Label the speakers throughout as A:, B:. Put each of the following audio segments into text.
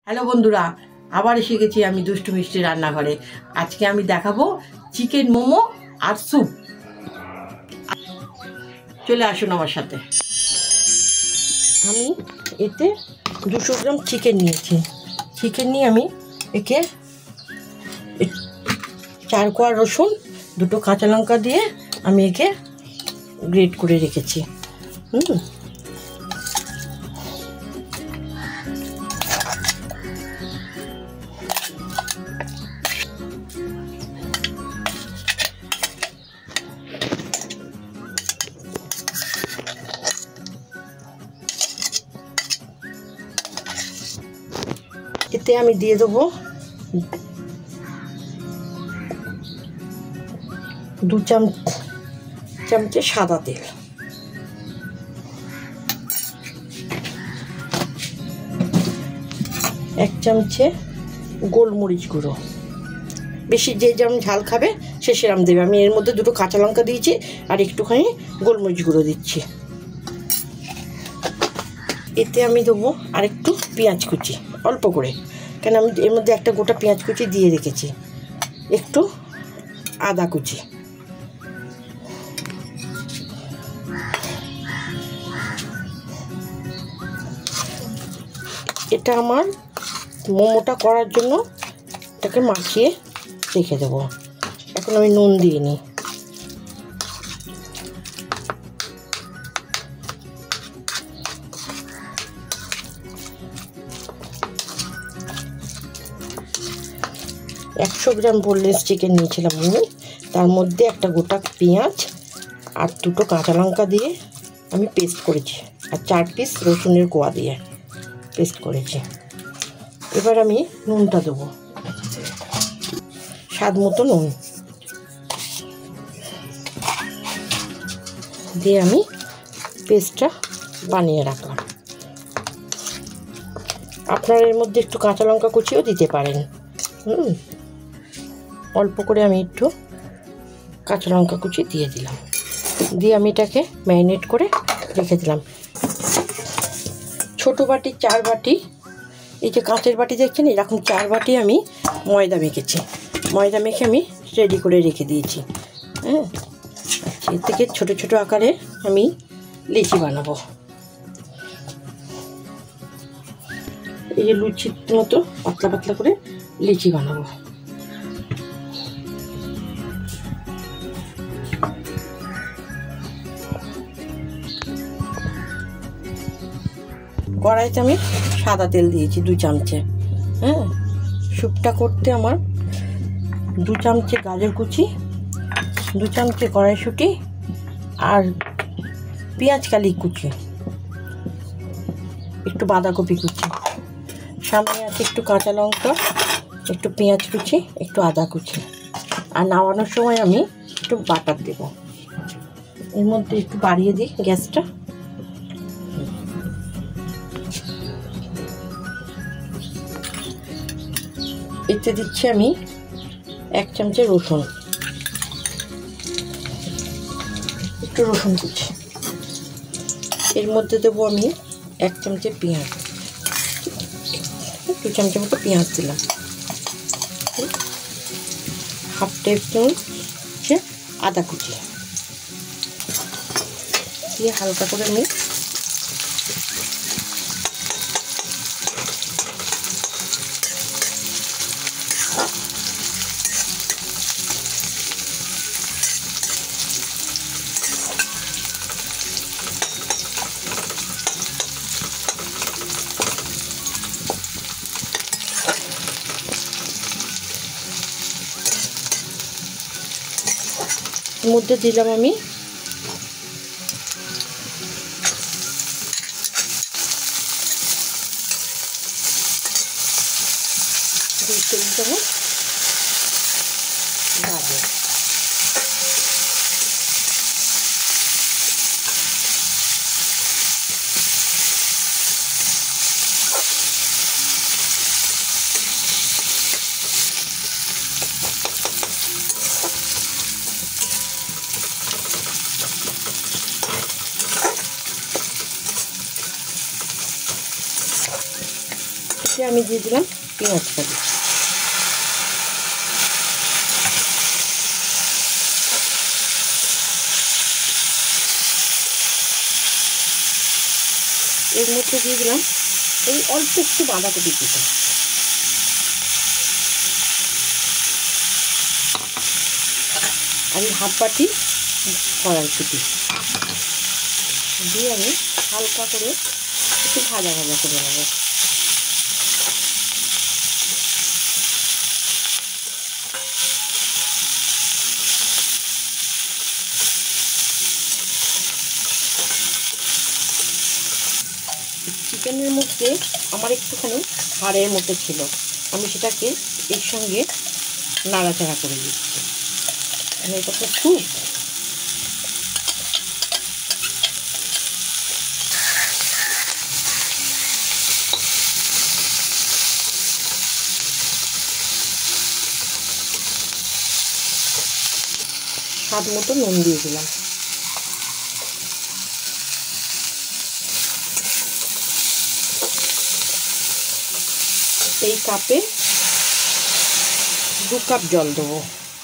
A: Hello বন্ধুরা, আবার এসে গেছি আমি দুষ্টু মিষ্টি রান্নাঘরে। আজকে আমি দেখাবো চিকেন মোমো আর স্যুপ। চলে আসুন আমার সাথে। আমি এতে 200 গ্রাম চিকেন নিয়েছি। চিকেন নিয়ে আমি একে 4 কোয়া রসুন, 2টো কাঁচা লঙ্কা দিয়ে আমি একে গ্রেট করে রেখেছি। এতে আমি দিয়ে দেবো 2 চামচে সাদা তেল, 1 চামচে গোলমরিচ গুঁড়ো। বেশি যে যেমন ঝাল খাবে সে সেরকম দেবে। আমি এর মধ্যে 2টো কাঁচা লঙ্কা দিয়েছি আর একটুখানি গোলমরিচ গুঁড়ো দিচ্ছি। এতে আমি দেবো আর একটু পেঁয়াজ কুচি, অল্প করে, কেন আমি এর মধ্যে একটা গোটা পেঁয়াজ কুচি দিয়ে রেখেছি। একটু আদা কুচি, এটা আমার মোমোটা করার জন্য এটাকে মাখিয়ে রেখে দেবো। এখন আমি নুন দিয়ে নিই। একশো গ্রাম বোনলেস চিকেন নিয়েছিলাম আমি, তার মধ্যে একটা গোটা পেঁয়াজ আর 2টো কাঁচা লঙ্কা দিয়ে আমি পেস্ট করেছি, আর 4 পিস রসুনের কোয়া দিয়ে পেস্ট করেছি। এবার আমি নুনটা দেবো, স্বাদ মতো নুন দিয়ে আমি পেস্টটা বানিয়ে রাখলাম। আপনারা এর মধ্যে একটু কাঁচা লঙ্কা কুচিও দিতে পারেন। অল্প করে আমি একটু কাঁচা লঙ্কা কুচি দিয়ে দিলাম, দিয়ে আমি এটাকে ম্যারিনেট করে রেখে দিলাম। ছোটো বাটি 4 বাটি, এই যে কাঁচের বাটি দেখছেন, এরকম 4 বাটি আমি ময়দা মেখেছি। ময়দা মেখে আমি রেডি করে রেখে দিয়েছি। এর থেকে ছোটো ছোটো আকারে আমি লিচি বানাবো। এই যে লুচির মতো পাতলা পাতলা করে লিচি বানাবো। কড়াইতে আমি সাদা তেল দিয়েছি 2 চামচে। স্যুপটা করতে আমার 2 চামচে গাজর কুচি, 2 চামচে কড়াইশুঁটি আর পেঁয়াজ কালি কুচি, একটু বাঁধাকপি কুচি, সামনে আছে একটু কাঁচা লঙ্কা, একটু পেঁয়াজ কুচি, একটু আদা কুচি। আর নামানোর সময় আমি একটু বাটার দেব। এর মধ্যে একটু বাড়িয়ে দিই গ্যাসটা। এতে দিচ্ছি আমি 1 চামচে রসুন, একটু রসুন কুচি। এর মধ্যে দেবো আমি 1 চামচে পেঁয়াজ, 2 চামচের মতো পেঁয়াজ দিলাম, 1/2 টেবিল চামচ আদা কুচি দিয়ে হালকা করে আমি মধ্যে দিলাম আমি গাজর। আমি দিয়ে দিলাম পেঁয়াজটাকে। এর মধ্যে দিয়ে দিলাম এই অল্প একটু বাঁধাকপি কুচি, আমি হাফ বাটি কড়াইশুঁটি দিয়ে আমি হালকা করে একটু ভাজা ভাজা করে নেব। চিকেনের মধ্যে আমার একটুখানি হাড়ের মতো ছিল, আমি সেটাকে এর সঙ্গে নাড়াচাড়া করে দিচ্ছি। মানে এটা তো স্যুপ, স্বাদ মতো নুন দিয়ে দিলাম। এই কাপে 2 কাপ জল দেবো।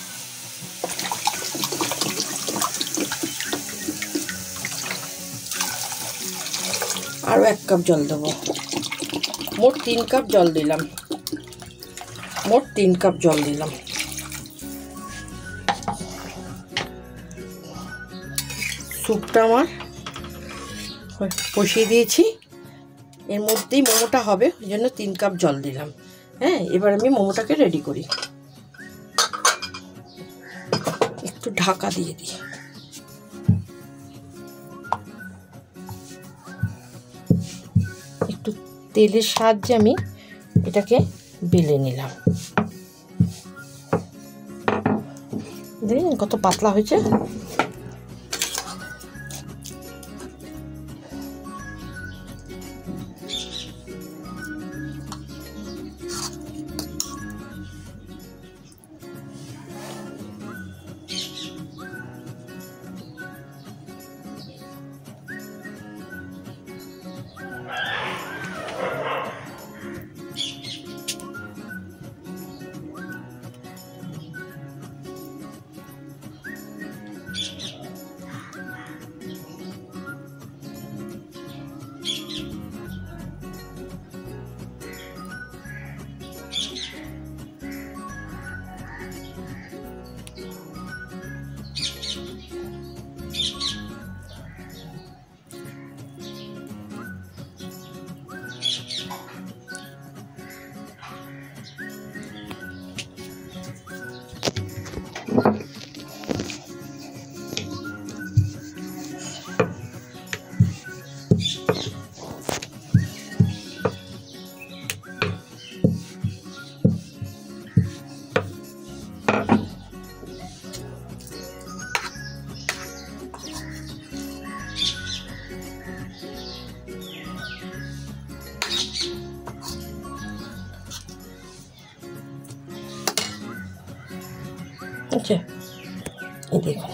A: আরও 1 কাপ জল দেবো, মোট 3 কাপ জল দিলাম। স্যুপটা আমার বসিয়ে দিয়েছি, এর মধ্যেই মোমোটা হবে, ওই জন্য 3 কাপ জল দিলাম। হ্যাঁ, এবার আমি মোমোটাকে রেডি করি। একটু ঢাকা দিয়ে দিই। একটু তেলের সাহায্যে আমি এটাকে বেলে নিলাম। দেখুন কত পাতলা হয়েছে। আচ্ছা, এই দেখুন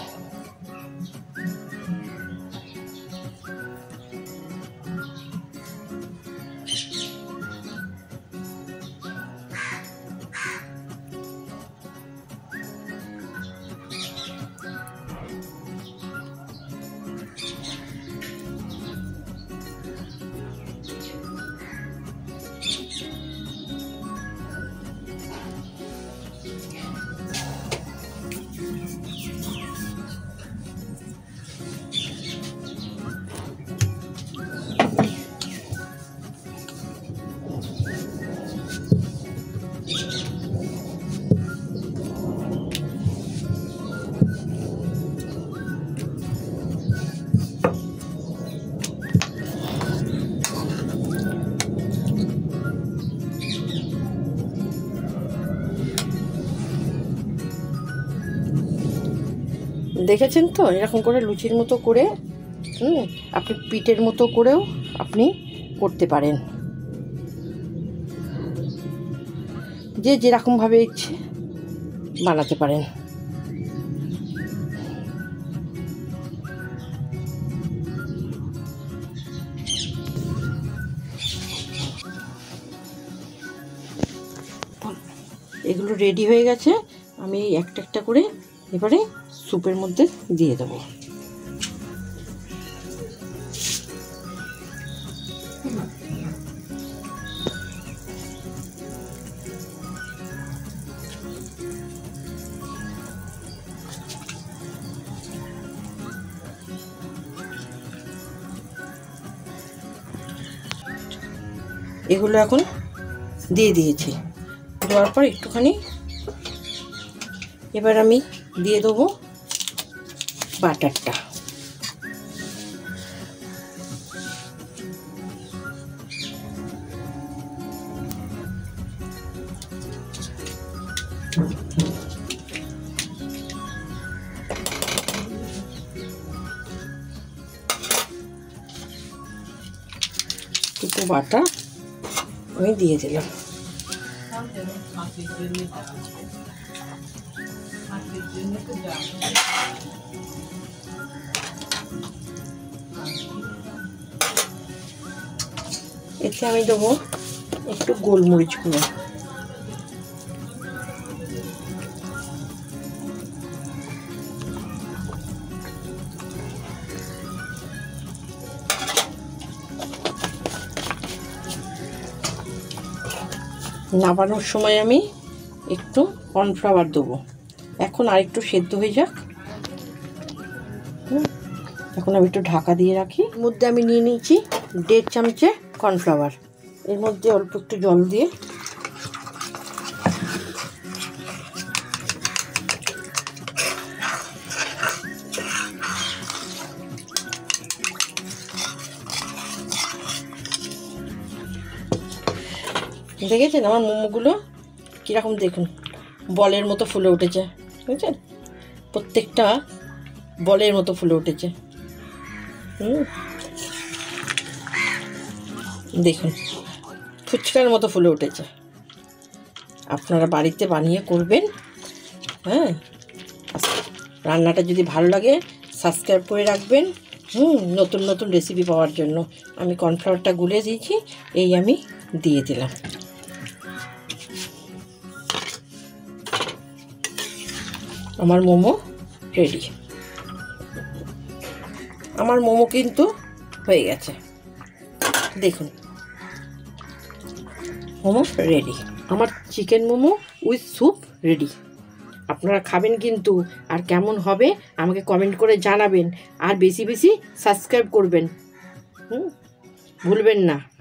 A: দেখেছেন তো, এরকম করে লুচির মতো করে আপনি পিঠের মতো করেও আপনি করতে পারেন, যে যেরকমভাবে ইচ্ছে বানাতে পারেন। এগুলো রেডি হয়ে গেছে। আমি একটা একটা করে এবারে স্যুপের মধ্যে দিয়ে দেবো। এগুলো এখন দিয়ে দিয়েছি। দেওয়ার পর একটুখানি এবার আমি দিয়ে দেবো বাটারটা। একটু বাটার আমি দিয়ে দিলাম। এতে আমি দেবো একটু গোলমরিচ গুঁড়ো। নামানোর সময় আমি একটু কর্নফ্লাওয়ার দেবো। এখন আর একটু সেদ্ধ হয়ে যাক। এখন আমি একটু ঢাকা দিয়ে রাখি। এর মধ্যে আমি নিয়ে নিয়েছি 1.5 চামচে কর্নফ্লাওয়ার। এর মধ্যে অল্প একটু জল দিয়ে দেখেছেন আমার মোমোগুলো কীরকম, দেখুন বলের মতো ফুলে উঠেছে, বুঝছেন? প্রত্যেকটা বলের মতো ফুলে উঠেছে। দেখুন ফুচকার মতো ফুলে উঠেছে। আপনারা বাড়িতে বানিয়ে করবেন। হ্যাঁ, রান্নাটা যদি ভালো লাগে সাবস্ক্রাইব করে রাখবেন নতুন নতুন রেসিপি পাওয়ার জন্য। আমি কর্নফ্লাওয়ারটা গুলে দিয়েছি, এই আমি দিয়ে দিলাম। আমার মোমো রেডি। আমার মোমো কিন্তু হয়ে গেছে, দেখুন মোমো রেডি। আমার chicken momo with soup ready. আপনারা খাবেন কিন্তু, আর কেমন হবে আমাকে কমেন্ট করে জানাবেন। আর বেশি বেশি সাবস্ক্রাইব করবেন, ভুলবেন না।